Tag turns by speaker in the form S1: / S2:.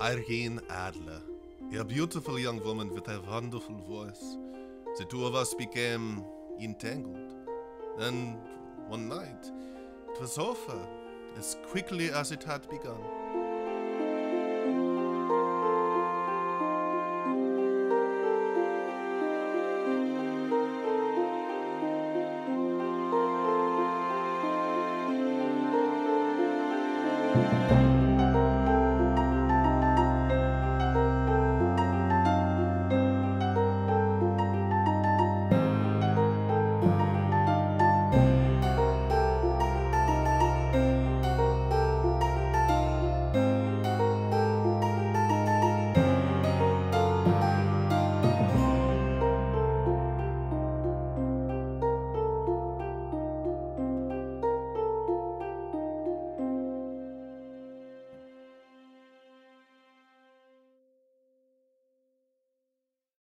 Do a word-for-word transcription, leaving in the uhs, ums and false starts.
S1: Irene Adler, a beautiful young woman with a wonderful voice. The two of us became entangled. Then, one night, it was over as quickly as it had begun.